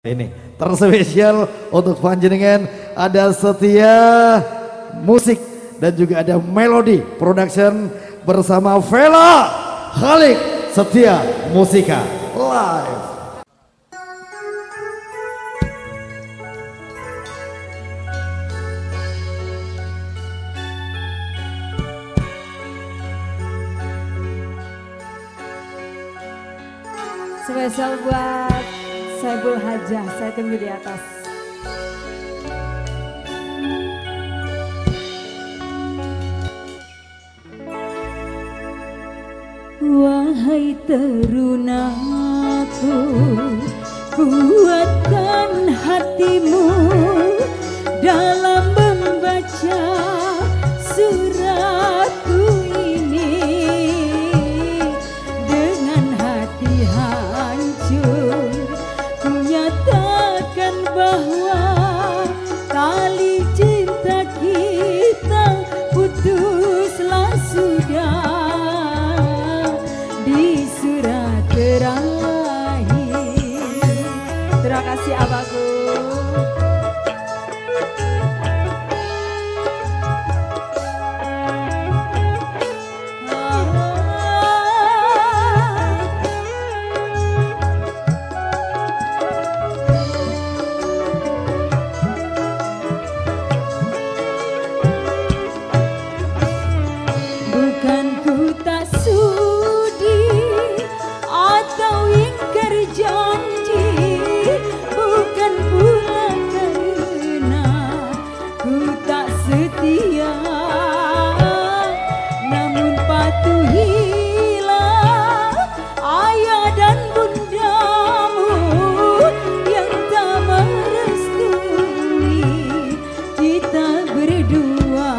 Ini terspesial untuk panjenengan, ada Setia Musik dan juga ada Melody Production bersama Vela Khalik Setia Musika live. Spesial buat Saibul Hajah, saya tunggu di atas. Wahai terunaku, kuatkan hatimu dalam membaca suratku ini. Dengan hati hancur ku nyatakan bahwa tali cinta kita putuslah sudah di surat terakhir. Terima kasih abangku. Bukan ku tak sudi atau ingkar janji, bukan pula karena ku tak setia, namun patuhilah ayah dan bundamu yang tak merestui kita berdua.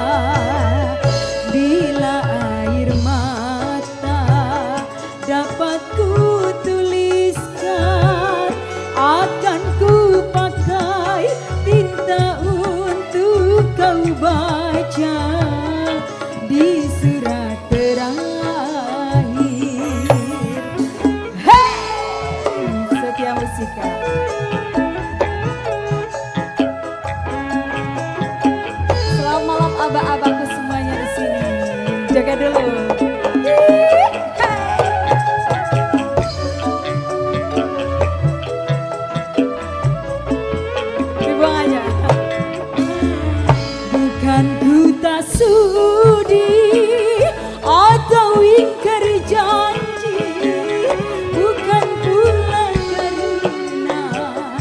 Bila air mata dapat ku tuliskan, akan ku pakai tinta untuk kau baca di surat terakhir. Hey, Setia Musika. Selamat malam abah-abahku semuanya di sini. Jaga dulu. Dibuang aja. Bukan ku tak sudi atau ingkar janji, bukan pula karena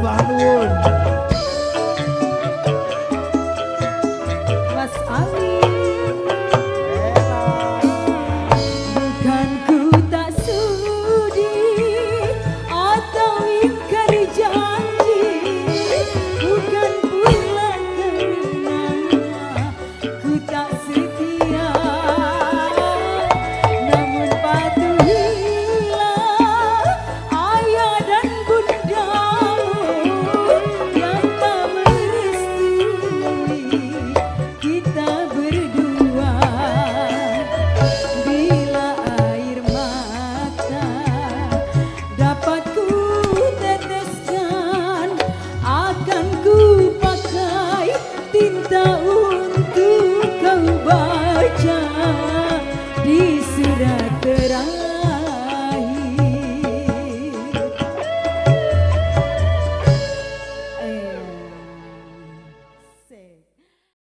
Mbah Nuwun.